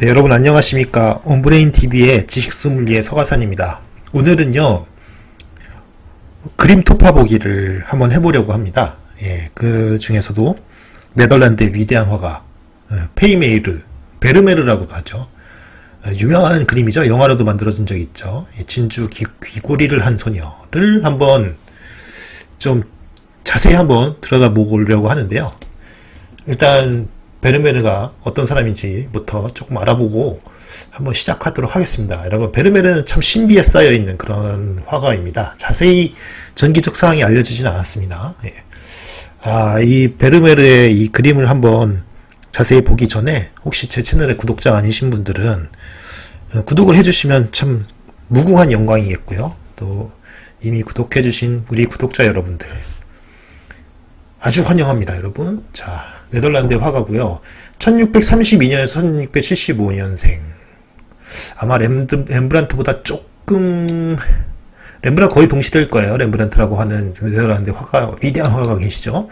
네, 여러분 안녕하십니까. 온브레인TV의 지식소믈리에 서가산입니다. 오늘은요 그림 토파보기를 한번 해보려고 합니다. 예, 그 중에서도 네덜란드의 위대한 화가 페이메이르 베르메르라고도 하죠. 유명한 그림이죠. 영화로도 만들어진 적이 있죠. 진주 귀고리를 한 소녀를 한번 좀 자세히 한번 들여다보려고 하는데요. 일단 베르메르가 어떤 사람인지부터 조금 알아보고 한번 시작하도록 하겠습니다. 여러분, 베르메르는 참 신비에 쌓여있는 그런 화가입니다. 자세히 전기적 사항이 알려지진 않았습니다. 예. 이 베르메르의 이 그림을 한번 자세히 보기 전에 혹시 제 채널의 구독자가 아니신 분들은 구독을 해주시면 참 무궁한 영광이겠고요. 또 이미 구독해주신 우리 구독자 여러분들 아주 환영합니다, 여러분. 자, 네덜란드의 화가고요. 1632년에서 1675년생. 아마 렘브란트보다 조금 렘브란트 거의 동시대일 거예요. 렘브란트라고 하는 네덜란드 화가, 위대한 화가가 계시죠.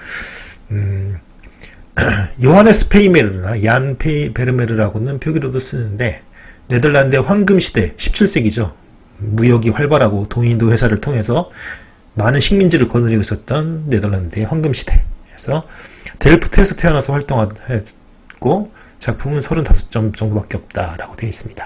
요하네스 페이메르나 얀 베르메르라고는 표기로도 쓰는데, 네덜란드의 황금시대 17세기죠. 무역이 활발하고 동인도 회사를 통해서 많은 식민지를 거느리고 있었던 네덜란드의 황금시대에서 델프트에서 태어나서 활동했고, 작품은 35점 정도밖에 없다라고 되어 있습니다.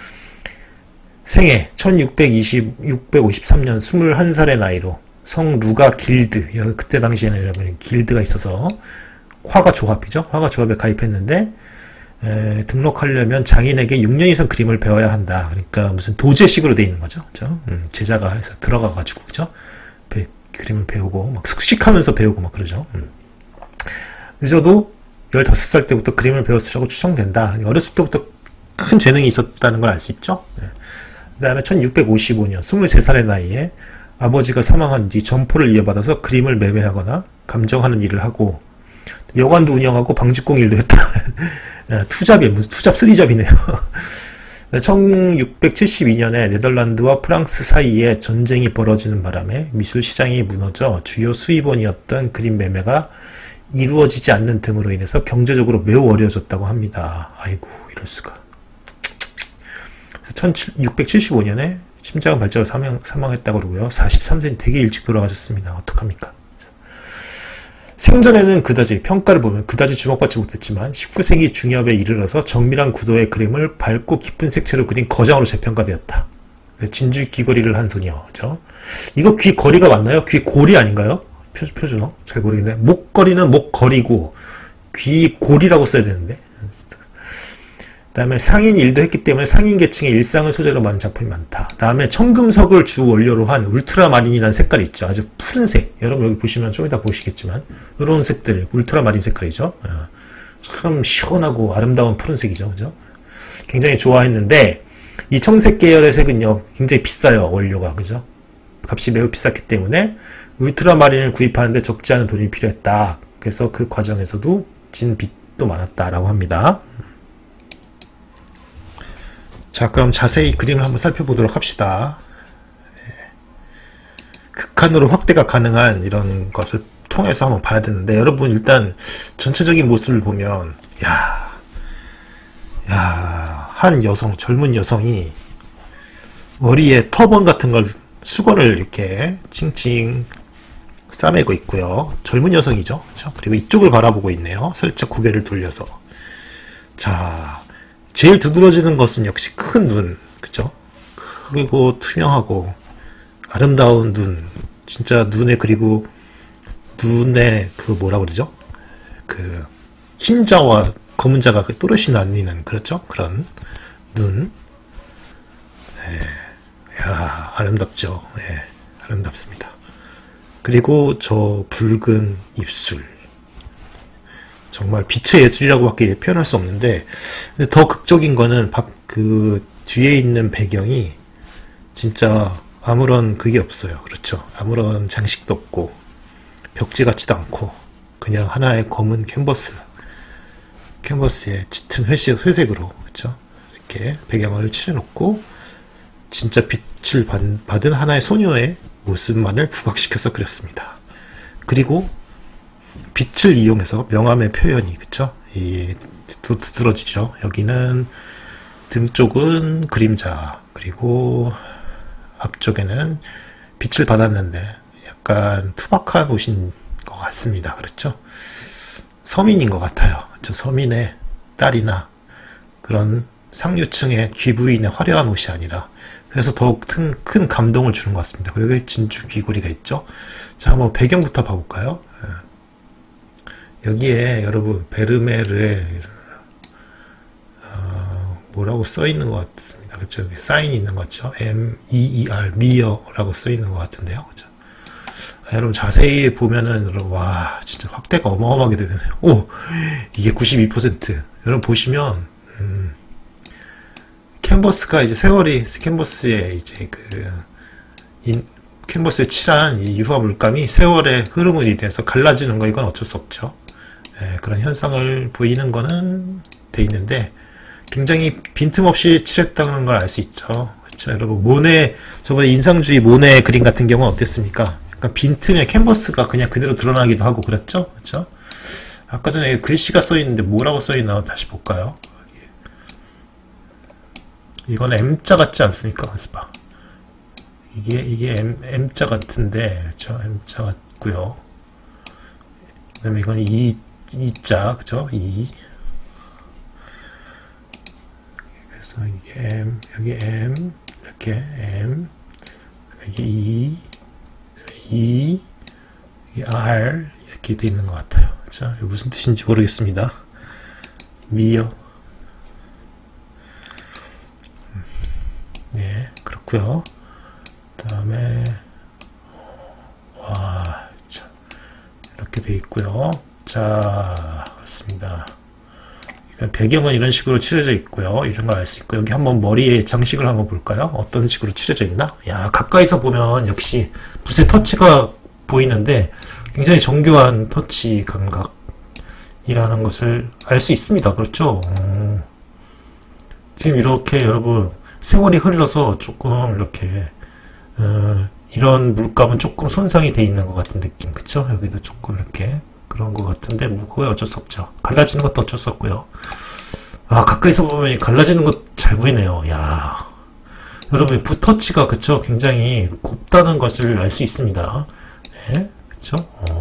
생애 1653년 21살의 나이로 성 루가 길드, 그때 당시에는 길드가 있어서 화가 조합이죠. 화가 조합에 가입했는데, 등록하려면 장인에게 6년 이상 그림을 배워야 한다. 그러니까 무슨 도제식으로 되어 있는 거죠. 그죠? 제자가 해서 들어가가지고, 그죠? 그림을 배우고, 막 숙식하면서 배우고 막 그러죠. 늦어도 15살 때부터 그림을 배웠으라고 추정된다. 어렸을 때부터 큰 재능이 있었다는 걸 알 수 있죠. 그 다음에 1655년 23살의 나이에 아버지가 사망한 뒤 점포를 이어받아서 그림을 매매하거나 감정하는 일을 하고, 여관도 운영하고 방직공 일도 했다. 투잡이, 무슨 투잡 3잡이네요. 1672년에 네덜란드와 프랑스 사이에 전쟁이 벌어지는 바람에 미술시장이 무너져 주요 수입원이었던 그림 매매가 이루어지지 않는 등으로 인해서 경제적으로 매우 어려워졌다고 합니다. 아이고, 이럴수가. 1675년에 심장 발작으로 사망했다고 그러고요. 43세는 되게 일찍 돌아가셨습니다. 어떡합니까? 생전에는 그다지, 평가를 보면 그다지 주목받지 못했지만 19세기 중엽에 이르러서 정밀한 구도의 그림을 밝고 깊은 색채로 그린 거장으로 재평가되었다. 진주 귀걸이를 한 소녀죠. 이거 귀걸이가 맞나요? 귀고리 아닌가요? 표준어? 잘 모르겠네. 목걸이는 목걸이고 귀고리라고 써야 되는데. 그 다음에 상인 일도 했기 때문에 상인 계층의 일상을 소재로 만든 작품이 많다. 그 다음에 청금석을 주 원료로 한 울트라마린이라는 색깔이 있죠. 아주 푸른색. 여러분 여기 보시면 좀 이따 보시겠지만 이런 색들, 울트라마린 색깔이죠. 참 시원하고 아름다운 푸른색이죠. 그죠? 굉장히 좋아했는데 이 청색 계열의 색은요 굉장히 비싸요. 원료가. 그죠? 값이 매우 비쌌기 때문에 울트라마린을 구입하는데 적지 않은 돈이 필요했다. 그래서 그 과정에서도 진 빚도 많았다라고 합니다. 자, 그럼 자세히 그림을 한번 살펴보도록 합시다. 극한으로 확대가 가능한 이런 것을 통해서 한번 봐야 되는데, 여러분 일단 전체적인 모습을 보면 한 여성, 젊은 여성이 머리에 터번 같은 걸, 수건을 이렇게 칭칭 싸매고 있고요. 젊은 여성이죠. 그렇죠? 그리고 이쪽을 바라보고 있네요. 살짝 고개를 돌려서. 자, 제일 두드러지는 것은 역시 큰 눈, 그죠? 그리고 투명하고 아름다운 눈, 진짜 눈에, 그리고 눈에 그 뭐라 그러죠? 그 흰자와 검은 자가 또렷이 나뉘는, 그렇죠? 그런 눈. 네. 야, 아름답죠? 네, 아름답습니다. 그리고 저 붉은 입술. 정말 빛의 예술이라고밖에 표현할 수 없는데, 더 극적인 거는 그 뒤에 있는 배경이 진짜 아무런 그게 없어요. 그렇죠? 아무런 장식도 없고 벽지 같지도 않고 그냥 하나의 검은 캔버스에 짙은 회색으로, 그렇죠? 이렇게 배경을 칠해놓고 진짜 빛을 받은 하나의 소녀의 모습만을 부각시켜서 그렸습니다. 그리고 빛을 이용해서 명암의 표현이, 그쵸? 두드러지죠. 여기는 등 쪽은 그림자, 그리고 앞쪽에는 빛을 받았는데 약간 투박한 옷인 것 같습니다. 그렇죠? 서민인 것 같아요. 저 서민의 딸이나 그런 상류층의 귀부인의 화려한 옷이 아니라, 그래서 더욱 큰 감동을 주는 것 같습니다. 그리고 진주 귀걸이가 있죠. 자, 한번 배경부터 봐볼까요? 여기에 여러분 베르메르의 뭐라고 써 있는 것 같습니다. 그렇죠? 여기 사인이 있는 것 같죠? MEER, 미어라고 써 있는 것 같은데요. 그렇죠? 여러분 자세히 보면은, 여러분, 와, 진짜 확대가 어마어마하게 되네요. 오! 이게 92%. 여러분 보시면, 캔버스가 이제 세월이, 캔버스에 이제 캔버스에 칠한 이 유화 물감이 세월의 흐름으로 인해서 갈라지는 거, 이건 어쩔 수 없죠. 예, 그런 현상을 보이는 거는 돼 있는데, 굉장히 빈틈없이 칠했다는 걸 알 수 있죠. 그렇죠? 여러분, 모네, 저번에 인상주의 모네 그림 같은 경우는 어땠습니까? 약간 빈틈에 캔버스가 그냥 그대로 드러나기도 하고 그랬죠? 그렇죠? 아까 전에 글씨가 써 있는데 뭐라고 써 있나 다시 볼까요? 이건 M자 같지 않습니까? 그래서 봐. 이게 M자 같은데, 그렇죠? M자 같고요. 그다음에 이건 E자, 그죠? E. 그래서 이게 M, 여기 M, 이렇게 M, 이게 E, 이게 R, 이렇게 돼 있는 것 같아요. 자, 무슨 뜻인지 모르겠습니다. 미어. 네, 그렇고요. 그 다음에 와, 자, 이렇게 돼 있고요. 자, 그렇습니다. 배경은 이런 식으로 칠해져 있고요. 이런 걸 알 수 있고, 여기 한번 머리에 장식을 한번 볼까요? 어떤 식으로 칠해져 있나? 야, 가까이서 보면 역시 붓의 터치가 보이는데 굉장히 정교한 터치 감각이라는 것을 알 수 있습니다. 그렇죠? 지금 이렇게 여러분 세월이 흘러서 조금 이렇게 이런 물감은 조금 손상이 돼 있는 것 같은 느낌, 그쵸? 여기도 조금 이렇게 그런 것 같은데, 그거 어쩔 수 없죠. 갈라지는 것도 어쩔 수 없고요. 아, 가까이서 보면 갈라지는 것 잘 보이네요. 야, 여러분 붓터치가, 그쵸? 굉장히 곱다는 것을 알 수 있습니다. 네, 그쵸?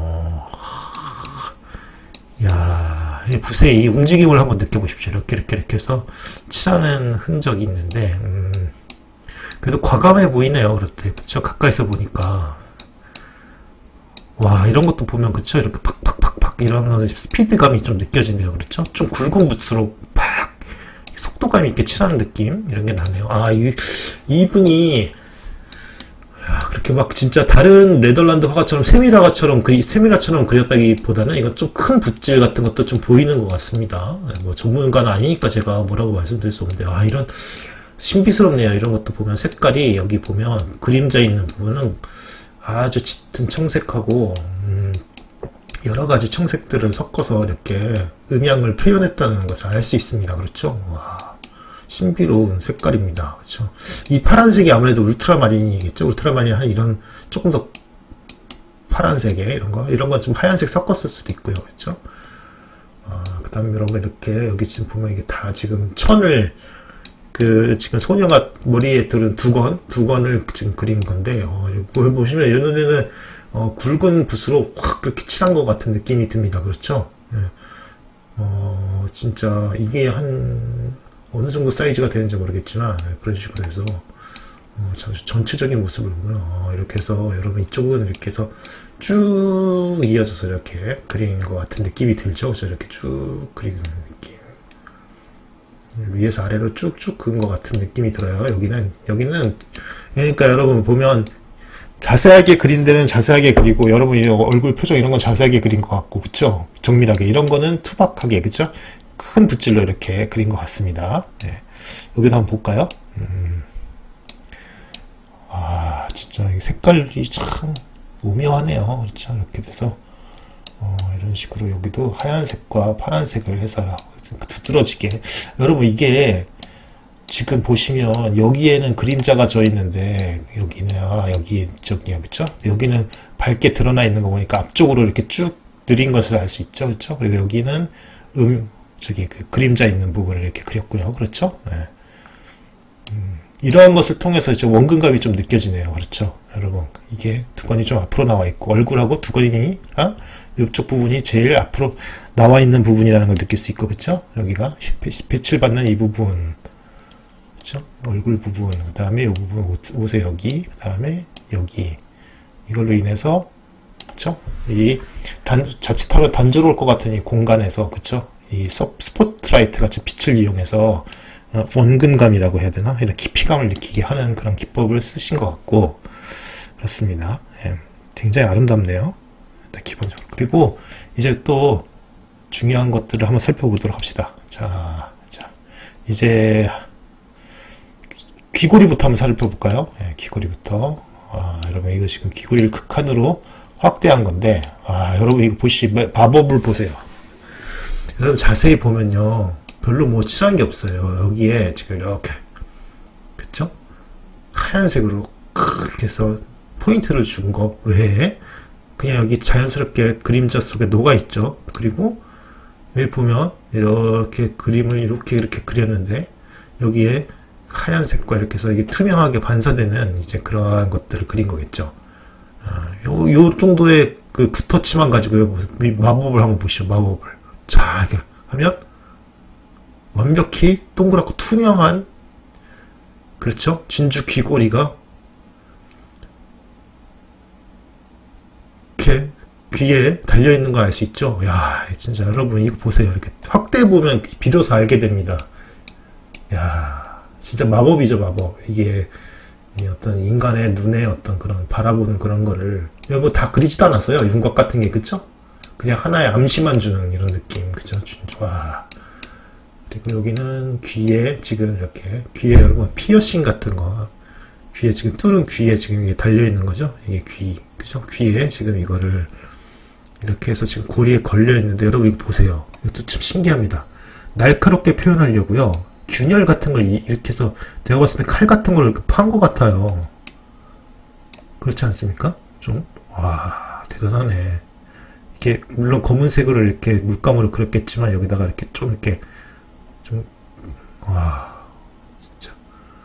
야, 이 붓의 이 움직임을 한번 느껴보십시오. 이렇게 해서 칠하는 흔적이 있는데, 그래도 과감해 보이네요. 그렇죠? 가까이서 보니까. 와, 이런 것도 보면, 그쵸? 이렇게 팍팍팍팍 이런 스피드감이 좀 느껴지네요. 그렇죠? 좀 굵은 붓으로 팍 속도감 있게 칠하는 느낌, 이런 게 나네요. 아, 이분이 그렇게 막 진짜 다른 네덜란드 화가처럼 세미라처럼 그렸다기보다는 이건 좀 큰 붓질 같은 것도 좀 보이는 짙것 같습니다. 뭐 전문가는 아니니까 제가 뭐라고 말씀드릴 수 없는데, 아, 이런 신비스럽네요. 이런 것도 보면 색깔이, 여기 보면 그림자 있는 부분은 아주 짙은 청색하고 여러가지 청색들을 섞어서 이렇게 음양을 표현했다는 것을 알 수 있습니다. 그렇죠? 와, 신비로운 색깔입니다. 그렇죠? 이 파란색이 아무래도 울트라마린이겠죠? 울트라마린 한 이런 조금 더 파란색에 이런 거 좀 하얀색 섞었을 수도 있고요. 그렇죠? 그 다음에 이런 거 이렇게 여기 지금 보면 이게 다 지금 천을 지금 소녀가 머리에 들은 두건을 지금 그린 건데, 보시면 이 눈에는 굵은 붓으로 확 그렇게 칠한 것 같은 느낌이 듭니다. 그렇죠? 예. 진짜 이게 한 어느 정도 사이즈가 되는지 모르겠지만, 그런 식으로 해서 전체적인 모습을 보면 이렇게 해서 여러분 이쪽은 이렇게 해서 쭉 이어져서 이렇게 그린 것 같은 느낌이 들죠? 그렇죠? 이렇게 쭉 그리는 느낌. 위에서 아래로 쭉쭉 그은 것 같은 느낌이 들어요. 여기는 그러니까 여러분 보면 자세하게 그린 데는 자세하게 그리고, 여러분이 얼굴 표정 이런 건 자세하게 그린 것 같고, 그쵸? 정밀하게. 이런 거는 투박하게, 그쵸? 큰 붓질로 이렇게 그린 것 같습니다. 네. 여기도 한번 볼까요? 아, 진짜 이 색깔이 참 오묘하네요. 그렇죠? 이렇게 돼서 이런 식으로 여기도 하얀색과 파란색을 해서 두드러지게. 여러분 이게 지금 보시면 여기에는 그림자가 져 있는데, 여기는 여기 저기야, 그쵸? 여기는 밝게 드러나 있는 거 보니까 앞쪽으로 이렇게 쭉 느린 것을 알 수 있죠, 그쵸? 그리고 여기는 저기 그림자 있는 부분을 이렇게 그렸고요, 그렇죠? 네. 이러한 것을 통해서 이제 원근감이 좀 느껴지네요. 그렇죠? 여러분, 이게 두건이 좀 앞으로 나와 있고, 얼굴하고 두건이랑 이쪽 부분이 제일 앞으로 나와 있는 부분이라는 걸 느낄 수 있고, 그쵸? 여기가 빛을 받는 이 부분, 그쵸? 얼굴 부분, 그 다음에 이 부분, 옷의 여기, 그 다음에 여기. 이걸로 인해서, 그쵸? 자칫하면 단조로울 것 같은 이 공간에서, 그쵸? 이 스포트라이트 같이 빛을 이용해서 원근감이라고 해야 되나? 이런 깊이감을 느끼게 하는 그런 기법을 쓰신 것 같고, 그렇습니다. 예, 굉장히 아름답네요. 기본적으로. 그리고 이제 또 중요한 것들을 한번 살펴보도록 합시다. 자, 이제 귀고리부터 한번 살펴볼까요? 예, 귀고리부터. 여러분, 이거 지금 귀고리를 극한으로 확대한 건데, 여러분, 이거 마법을 보세요. 여러분, 자세히 보면요. 별로 뭐 칠한 게 없어요. 여기에 지금 이렇게, 그쵸? 하얀색으로 크게 해서 포인트를 준 거 외에 그냥 여기 자연스럽게 그림자 속에 녹아 있죠. 그리고 여기 보면 이렇게 그림을 이렇게 그렸는데 여기에 하얀색과 이렇게 해서 이게 투명하게 반사되는 이제 그러한 것들을 그린 거겠죠. 요 정도의 그 붓터치만 가지고 마법을 한번 보시죠. 마법을. 자, 이렇게 하면 완벽히 동그랗고 투명한, 그렇죠? 진주 귀고리가 이렇게 귀에 달려있는 거 알 수 있죠? 야, 진짜 여러분 이거 보세요. 이렇게 확대해보면 비로소 알게 됩니다. 야, 진짜 마법이죠, 마법. 이게 어떤 인간의 눈에 어떤 그런 바라보는 그런 거를, 뭐 다 그리지도 않았어요. 윤곽 같은 게, 그쵸? 그냥 하나의 암시만 주는 이런 느낌, 그쵸? 와. 그리고 여기는 귀에 지금 이렇게, 귀에 여러분 피어싱 같은 거, 귀에 지금 뚫은 귀에 지금 이게 달려있는 거죠? 이게 귀, 그죠? 귀에 지금 이거를 이렇게 해서 지금 고리에 걸려있는데, 여러분 이거 보세요. 이것도 참 신기합니다. 날카롭게 표현하려고요. 균열 같은 걸 이렇게 해서 내가 봤을 때 칼 같은 걸 이렇게 판 것 같아요. 그렇지 않습니까? 좀, 와, 대단하네. 이게, 물론 검은색으로 이렇게 물감으로 그렸겠지만, 여기다가 이렇게 좀 이렇게, 좀, 와, 진짜.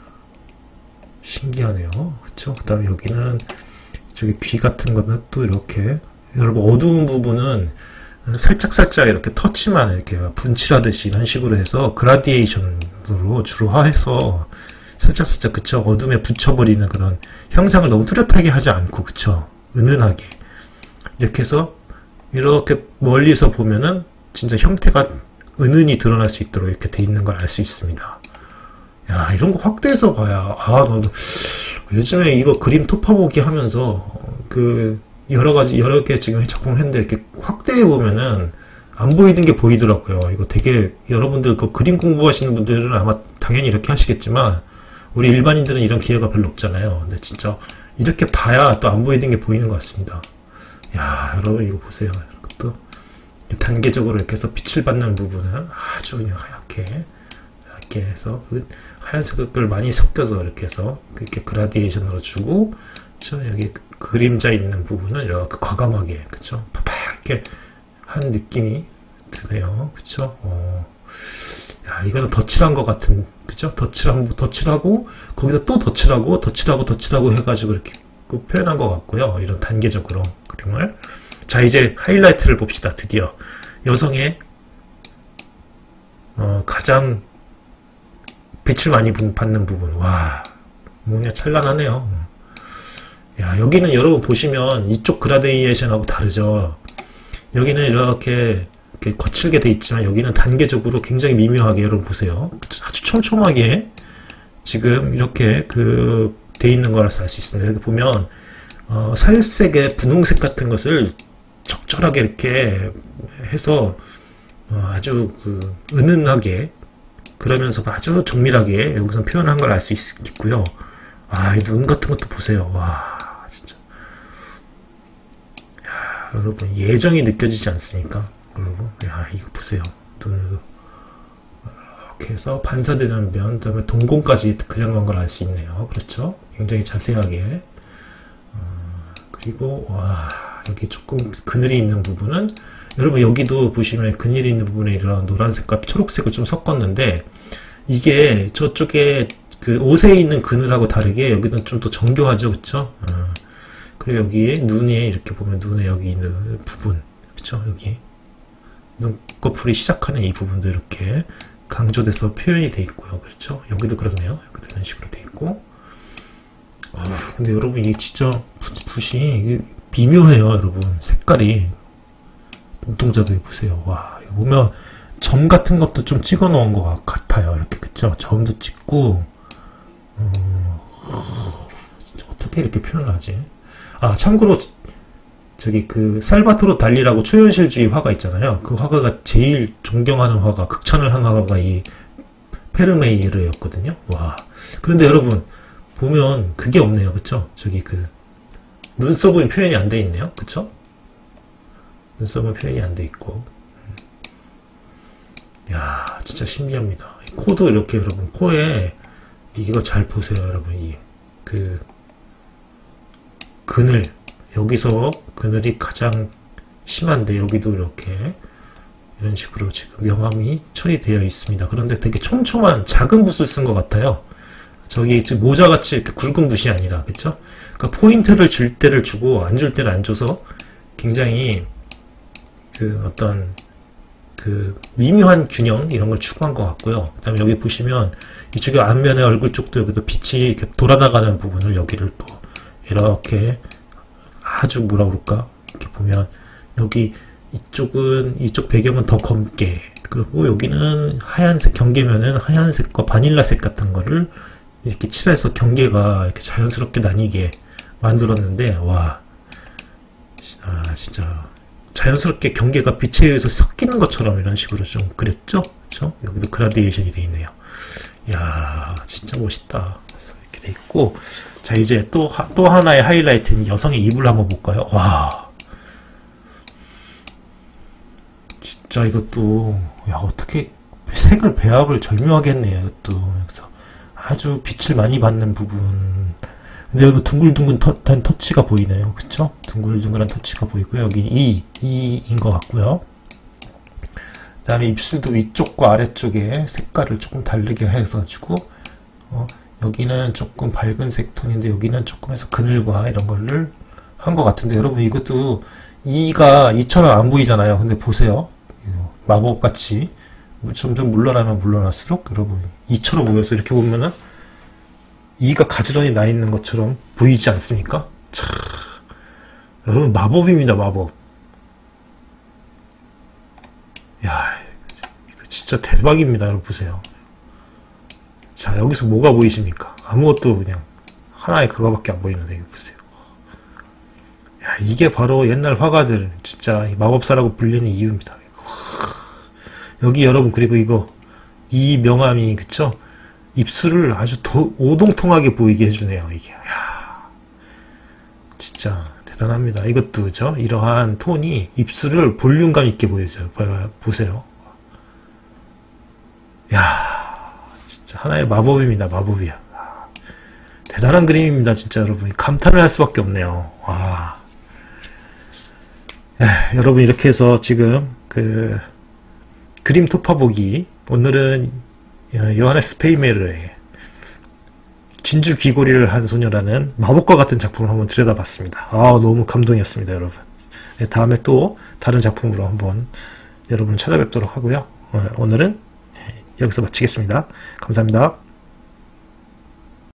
신기하네요. 그쵸? 그 다음에 여기는, 저기 귀 같은 거는 또 이렇게, 여러분 어두운 부분은 살짝살짝 이렇게 터치만 이렇게 분칠하듯이 이런 식으로 해서 그라디에이션으로 주로 해서 살짝살짝, 그쵸? 어둠에 붙여버리는 그런 형상을 너무 뚜렷하게 하지 않고, 그쵸? 은은하게. 이렇게 해서 이렇게 멀리서 보면은 진짜 형태가 은은히 드러날 수 있도록 이렇게 돼 있는 걸 알 수 있습니다. 야, 이런 거 확대해서 봐야, 나도 요즘에 이거 그림 토파보기 하면서 여러 개 지금 작품을 했는데 이렇게 확대해 보면은 안 보이는 게 보이더라고요. 이거 되게 여러분들 그 그림 공부하시는 분들은 아마 당연히 이렇게 하시겠지만 우리 일반인들은 이런 기회가 별로 없잖아요. 근데 진짜 이렇게 봐야 또 안 보이는 게 보이는 것 같습니다. 야, 여러분 이거 보세요. 또 단계적으로 이렇게 해서 빛을 받는 부분은 아주 그냥 하얗게 해서 하얀색을 많이 섞여서 이렇게 해서 이렇게 그라디에이션으로 주고, 여기 그림자 있는 부분을 이렇게 과감하게, 그쵸? 팍팍 이렇게 한 느낌이 드네요. 그쵸? 야, 이거는 덧칠한 것 같은, 그쵸? 덧칠하고, 거기다 또 덧칠하고 해가지고 이렇게 표현한 것 같고요. 이런 단계적으로 그림을. 자, 이제 하이라이트를 봅시다. 드디어. 여성의, 가장 빛을 많이 받는 부분. 와, 뭔가 찬란하네요. 야, 여기는 여러분 보시면 이쪽 그라데이에이션하고 다르죠. 여기는 이렇게 거칠게 돼 있지만 여기는 단계적으로 굉장히 미묘하게, 여러분 보세요. 아주 촘촘하게 지금 이렇게 돼 있는 걸 알 수 있습니다. 여기 보면 살색의 분홍색 같은 것을 적절하게 이렇게 해서 아주 은은하게, 그러면서도 아주 정밀하게 여기서 표현한 걸 알 수 있고요. 이 눈 같은 것도 보세요. 와, 진짜. 야, 여러분 예정이 느껴지지 않습니까? 여러분, 야, 이거 보세요. 눈을 이렇게 해서 반사되는 면, 그다음에 동공까지 그려놓은 걸 알 수 있네요. 그렇죠? 굉장히 자세하게. 그리고 와, 여기 조금 그늘이 있는 부분은, 여러분 여기도 보시면 그늘이 있는 부분에 이런 노란색과 초록색을 좀 섞었는데, 이게 저쪽에 그 옷에 있는 그늘하고 다르게 여기는 좀 더 정교하죠, 그쵸? 그리고 여기에 눈에 이렇게 보면 눈에 여기 있는 부분, 그쵸? 여기 눈꺼풀이 시작하는 이 부분도 이렇게 강조돼서 표현이 돼 있고요, 그렇죠? 여기도 그렇네요. 여기도 이런 식으로 돼 있고. 근데 여러분 이게 진짜 붓이 미묘해요, 여러분. 색깔이 눈동자도 보세요. 와, 이거 보면 점 같은 것도 좀 찍어 놓은 것 같아요, 이렇게, 그쵸? 점도 찍고. 어떻게 이렇게 표현을 하지? 참고로 저기 그 살바토르 달리라고 초현실주의 화가 있잖아요. 그 화가가 제일 존경하는 화가, 극찬을 한 화가가 이 페르메이르였거든요. 와. 그런데 여러분 보면 그게 없네요, 그쵸? 저기 그 눈썹은 표현이 안 돼 있네요, 그쵸? 눈썹은 표현이 안 돼 있고. 야, 진짜 신기합니다. 코도 이렇게, 여러분 코에 이거 잘 보세요, 여러분. 이 그 그늘, 여기서 그늘이 가장 심한데 여기도 이렇게 이런 식으로 지금 명암이 처리되어 있습니다. 그런데 되게 촘촘한 작은 붓을 쓴 것 같아요. 저기 모자같이 이렇게 굵은 붓이 아니라, 그쵸? 그러니까 포인트를 줄 때를 주고 안 줄 때를 안 줘서 굉장히 그 어떤 그 미묘한 균형 이런 걸 추구한 것 같고요. 그 다음에 여기 보시면 이쪽에 앞면의 얼굴 쪽도 여기도 빛이 이렇게 돌아나가는 부분을 여기를 또 이렇게 아주 뭐라 그럴까, 이렇게 보면 여기 이쪽 배경은 더 검게, 그리고 여기는 하얀색, 경계면은 하얀색과 바닐라색 같은 거를 이렇게 칠해서 경계가 이렇게 자연스럽게 나뉘게 만들었는데, 와, 진짜 자연스럽게 경계가 빛에 의해서 섞이는 것처럼 이런 식으로 좀 그렸죠? 그쵸? 여기도 그라데이션이 되어 있네요. 이야, 진짜 멋있다. 이렇게 돼 있고, 자, 이제 또 하나의 하이라이트인 여성의 이불을 한번 볼까요? 와, 진짜 이것도, 야, 어떻게 색을 배합을 절묘하게 했네요, 이것도. 그래서 아주 빛을 많이 받는 부분. 근데 여기 둥글둥글한 터치가 보이네요, 그쵸? 둥글둥글한 터치가 보이고요. 여기 E인 것 같고요. 그 다음에 입술도 위쪽과 아래쪽에 색깔을 조금 다르게 해가지고, 여기는 조금 밝은색 톤인데 여기는 조금 해서 그늘과 이런 거를 한 것 같은데, 여러분 이것도 E가 E처럼 안 보이잖아요. 근데 보세요, 마법같이 점점 물러나면 물러날수록 여러분 E처럼 보여서 이렇게 보면은 E가 가지런히 나 있는 것처럼 보이지 않습니까? 참, 여러분 마법입니다, 마법. 야, 이거 진짜 대박입니다. 여러분 보세요. 자, 여기서 뭐가 보이십니까? 아무것도, 그냥 하나의 그거밖에 안 보이는데, 이거 보세요. 야, 이게 바로 옛날 화가들 진짜 마법사라고 불리는 이유입니다. 여기 여러분, 그리고 이 명암이, 그쵸? 입술을 아주 오동통하게 보이게 해주네요, 이게. 야, 진짜 대단합니다. 이것도, 그죠? 이러한 톤이 입술을 볼륨감 있게 보여줘요. 보세요. 야, 진짜 하나의 마법입니다, 마법이야. 대단한 그림입니다, 진짜 여러분. 감탄을 할 수밖에 없네요. 와. 여러분, 이렇게 해서 지금 그림 토파보기, 오늘은 요하네스 페이메르의 진주 귀고리를 한 소녀라는 마법과 같은 작품을 한번 들여다봤습니다. 너무 감동이었습니다, 여러분. 네, 다음에 또 다른 작품으로 한번 여러분 찾아뵙도록 하고요. 오늘은 여기서 마치겠습니다. 감사합니다.